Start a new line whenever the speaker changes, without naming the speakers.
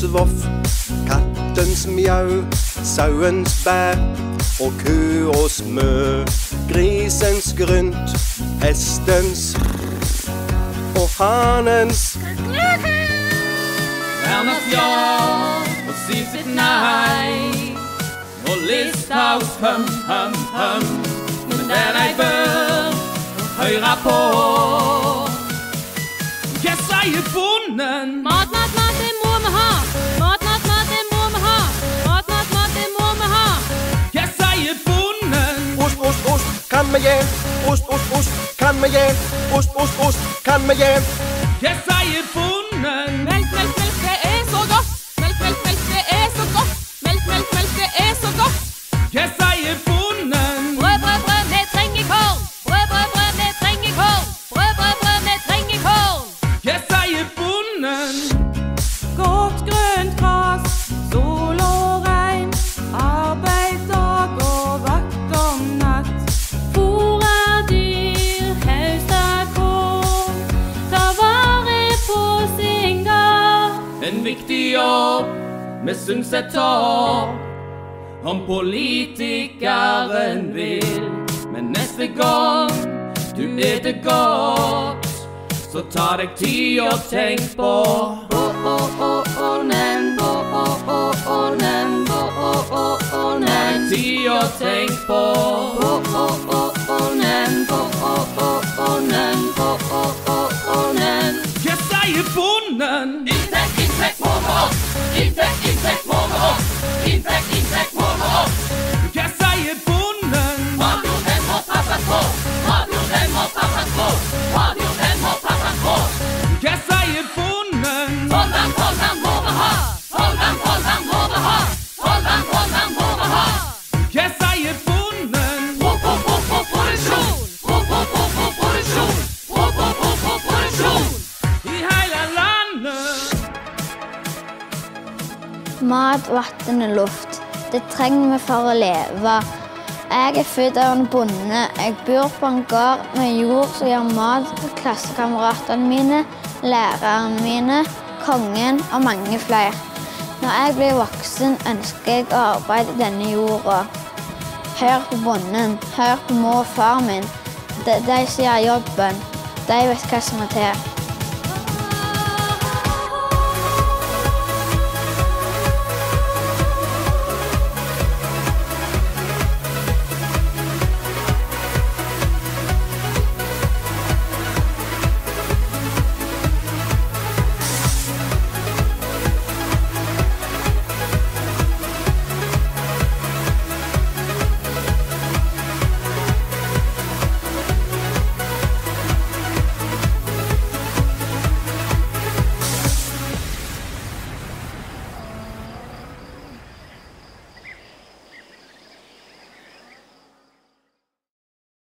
voff, kattens mjau, sauens bæ, og kuås mø, grisens grynt, hestens og hanens.
Werner's ja og sier sitt nei, og Listhaus høm, høm, høm, men det de bør høre på. Hva sier bonden?
Mat, mat, mat, det må vi ha. Mat, mat, mat, det må vi ha. Mat, mat, mat, det må vi ha.
Hva sier bonden?
Ost, ost, ost, kan vi gi? Ost, ost, ost, kan vi gi? Ost, ost, ost, kan vi gi?
Hva sier bonden?
Melk, melk, melk, det er så godt. Melk, melk, melk, det er så godt. Melk, melk, melk, det er så godt.
Hva sier bonden?
Brød, brød, brød, vi trenger kål. Brød, brød, brød, vi trenger kål. Brød, brød, brød, vi trenger kål.
Hva sier bonden?
Godt grønt gras, sol og regn, arbeid dag og vakt om natt. Fôre dyr, høste korn, ta vare på sin gard.
En viktig jobb, vi syns jeg tar, om politikeren vil. Men neste gang du eter godt, så ta deg tid og tenk på tid og tenk på Hva sier bonden?
Inntekt, inntekt må vi opp! Inntekt, inntekt må vi opp! Inntekt, inntekt må vi opp!
Hva sier bonden?
Matjord, den må passes på! Matjord, den må passes på! Matjord, den må passes på!
Hva sier bonden?
Tollvern, tollvern må vi ha! Tollvern, tollvern må vi ha! Tollvern, tollvern må vi ha!
Hva sier bonden?
Produksjon! Produksjon! Produksjon!
I hele landet.
Mat, vann og luft. Det trenger vi for å leve. Jeg er født av en bonde. Jeg bor på en gård med jord som gir mat til klassekameratene mine, lærerne mine, kongen og mange flere. Når jeg blir voksen, ønsker jeg å arbeide i denne jorda. Hør på bonden, hør på mor og far min. Det er de som gjør jobben. De vet hva som er til.